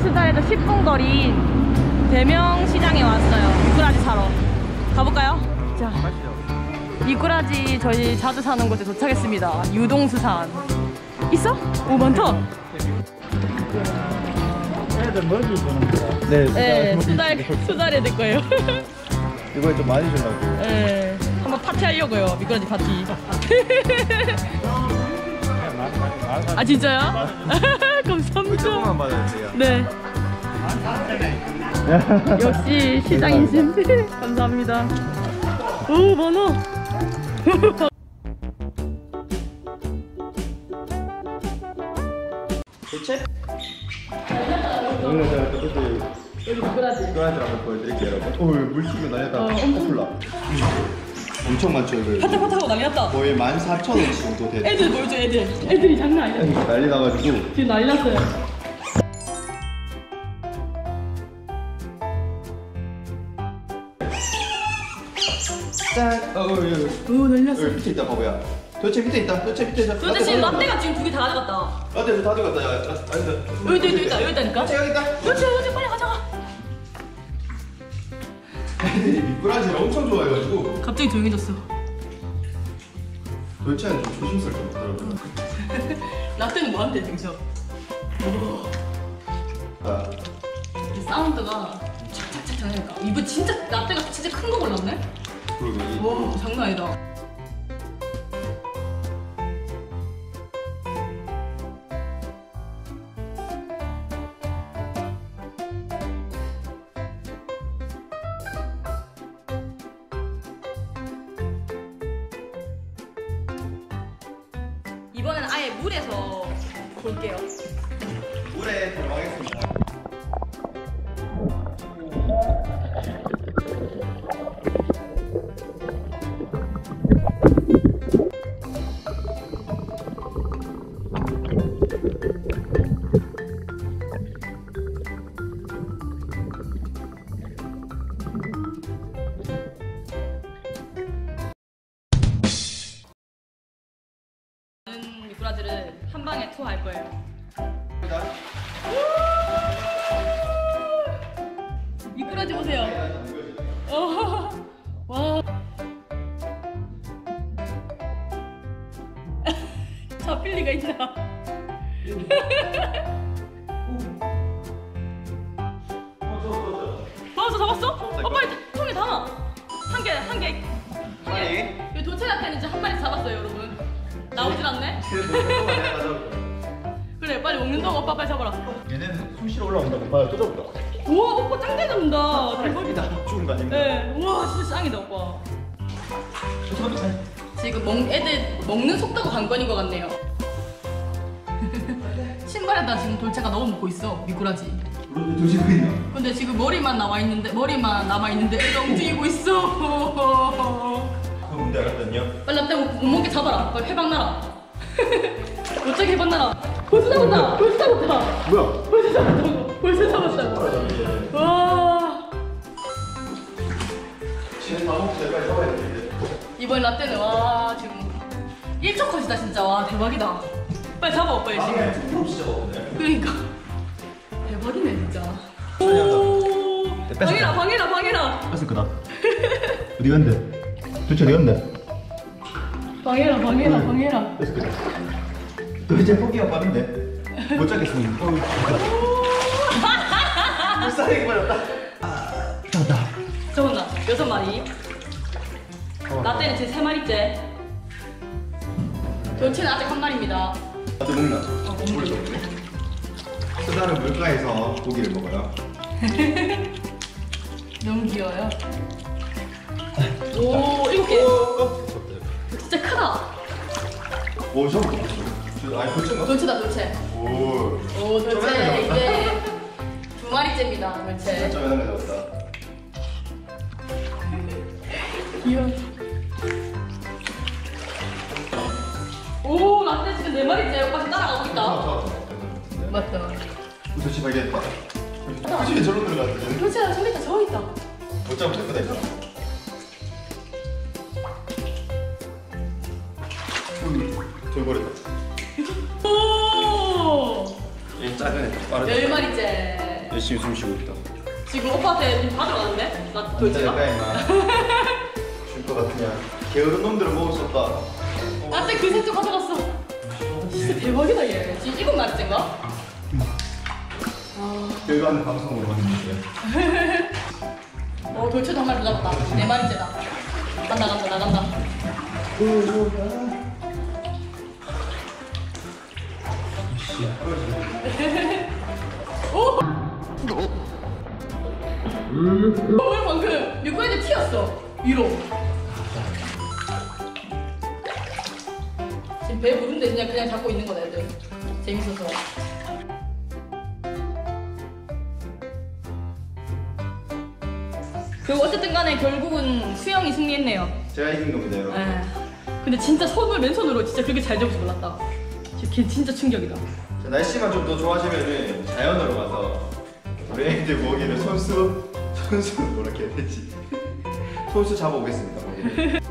수달에서 10분 거리인 대명시장에 왔어요. 미꾸라지 사러 가볼까요? 자, 미꾸라지 저희 자주 사는 곳에 도착했습니다. 유동수산. 있어? 오, 많다. 애들 먹이 주는 거야. 네, 수달 애들 거예요. 이거에 좀 많이 주려고. 네, 한번 파티 하려고요. 미꾸라지 파티. 아, 진짜요? 감사합니다. 조금만 받아주세요. 네. 역시 시장이신. 감사합니다. 오, 많아. 대체? 오늘 제가 그때 여기 미꾸라지. 미꾸라지를 한번 보여드릴게요, 여러분. 오, 물튀기 난리났다. 엄청. 엄청 많죠, 이거. 파타파타하고 난리 났다. 거의 14,000원 정도 되는. 애들 보여줘, 애들. 애들이 장난 아니야. 난리 나가지고. 지금 난리 났어요. 짠! 오, 난리 났어. 여기 밑에 있다, 바보야. 도대체 밑에 있다, 도대체 밑에 있다. 근데 지금 라떼가 지금 2개 다 가져갔다. 라떼 다 들어갔다, 야. 여기 있다, 여기 있다니까. 여기 있다. 그렇지, 빨리 가져가. 애들이 미꾸라지를 엄청 좋아해가지고. 갑자기 조용해졌어. 도대체는 좀 조심스럽게 먹더라고요. 라떼는 뭐한테 등쳐? 아, 이 사운드가 착착착 하니까. 이거 진짜 라떼가 진짜 큰 거 골랐네? 그리고 와, 장난 아니다. 이번엔 아예 물에서 볼게요. 물에 들어가겠습니다. 미꾸라지를 한 방에 투어할 거예요. 미꾸라지 보세요. 와. 잡힐 리가 있나? 잡았어? 빨리 통에 담아. 한 개. 여기 도체라테는 이제 한 마리 잡았어요, 여러분. 나오질 않네? 그래, 빨리 먹는 동안 오빠 빨리 잡아라. 얘는 숨쉬러 올라온다고 봐요. 또 잡았다. 우와, 오빠 짱 잘 잡는다. 대박이다. 죽은 거 아닙니까? 네, 우와, 진짜 짱이다, 오빠. 지금 애들 먹는 속도가 관건인 것 같네요. 신발에다 지금 돌체가 넣어 먹고 있어, 미꾸라지. 조심하고 있나? 근데 지금 머리만 남아 있는데 애가 움직이고 있어. 그 뭔지 알았더니요? 빨리 앞에 못 먹게 잡아라. 빨리 해방 나라. 어떻게 해방 나라? 벌써 잡았다. 뭐야? 벌써 잡았다고. 와. 쟤 다 먹고 빨리 잡아야 되는데. 이번 라떼는 와 지금 1초 컷이다 진짜. 와 대박이다. 빨리 잡아 오빠 열심히. 없이 잡았네. 그러니까 대박이네 진짜. 오. 방해라. 뺐을 거다. 어디 갔는데? 도대체 어디 갔는데? 방해라. 뺐을 거다. 도대체 포기가 빠른데? 못 잡겠습니다. 불쌍하게 빠졌다. 잡았다. 잡았나? 6마리. 라떼는 제 3마리째. 돌체는 아직 1마리입니다. 나도 먹나? 물을 먹네. 수다는 물가에서 고기를 먹어요. 너무 귀여워요. 오 7개. 진짜 크다. 오, 저거 아니, 돌체인가? 돌체. 오, 돌체 이제 2마리째입니다. 돌체. 진짜 매너가 잡았다. 귀여워. 오 라떼 지금 4마리째. 오빠 지금 따라가고 있다. 맞다. 도대체 발견했다. 도대체 저런 데로 갔는데? 돌체가 저기 있다. 못 잡으면 될 거다, 이거. 저기 버렸다. 오! 얘 작은 애, 빠르다. 10마리째. 열심히 숨 쉬고 있다. 지금 오빠한테 좀 가져가는데? 나 돌지마. 줄것 같으냐? 게으른 놈들은 먹을 수 없다. 나한테 그 색도 가져갔어. 진짜 대박이다 얘. 지금 이건 말인가? 결과는 방송으로 만드세요. 돌체도 한 마리 더 잡았다. 4마리째다. 나간다. 오! 왜 방금 미꾸라지 튀었어 위로. 지금 배 부른데 그냥 잡고 있는 거다 애들. 재밌어서. 그리고 어쨌든 간에 결국은 수영이 승리했네요. 제가 이긴 겁니다, 여러분. 에. 근데 진짜 맨손으로 진짜 그렇게 잘 잡을 줄 몰랐다. 걔 진짜 충격이다. 자, 날씨만 좀 더 좋아지면은 자연으로 가서 우리 애들 먹이를 손수 뭐라 해야 되지? 손수 잡아오겠습니다. 먹이를.